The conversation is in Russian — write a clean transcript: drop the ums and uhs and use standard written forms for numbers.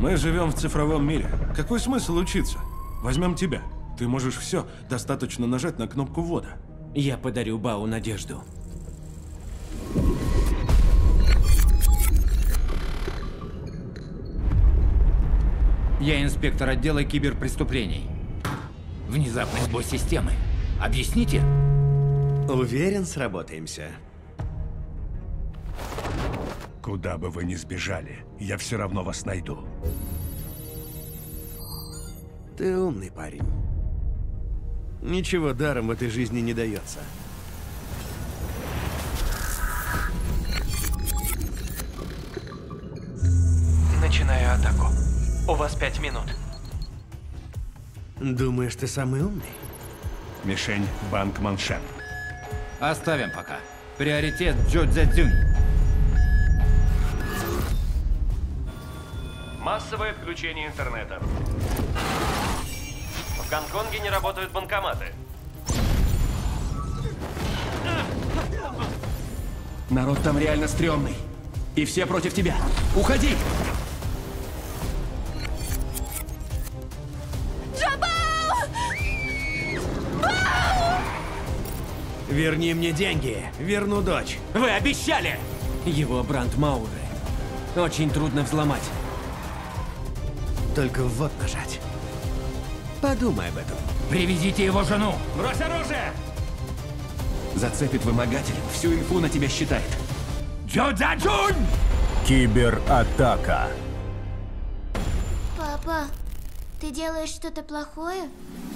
Мы живем в цифровом мире. Какой смысл учиться? Возьмем тебя. Ты можешь все, достаточно нажать на кнопку ввода. Я подарю Бау надежду. Я инспектор отдела киберпреступлений. Внезапный сбой системы. Объясните? Уверен, сработаемся. Куда бы вы ни сбежали, я все равно вас найду. Ты умный парень. Ничего даром в этой жизни не дается. Начинаю атаку. У вас 5 минут. Думаешь, ты самый умный? Мишень – банк Маншет. Оставим пока. Приоритет Джо Цзэцзюнь. Массовое отключение интернета. В Гонконге не работают банкоматы. Народ там реально стрёмный. И все против тебя. Уходи! Верни мне деньги, верну дочь. Вы обещали! Его бранд Мауры. Очень трудно взломать. Только ввод нажать. Подумай об этом. Привезите его жену. Брось оружие! Зацепит вымогатель, всю инфу на тебя считает. Джо Цзэцзюнь! Кибератака. Папа, ты делаешь что-то плохое?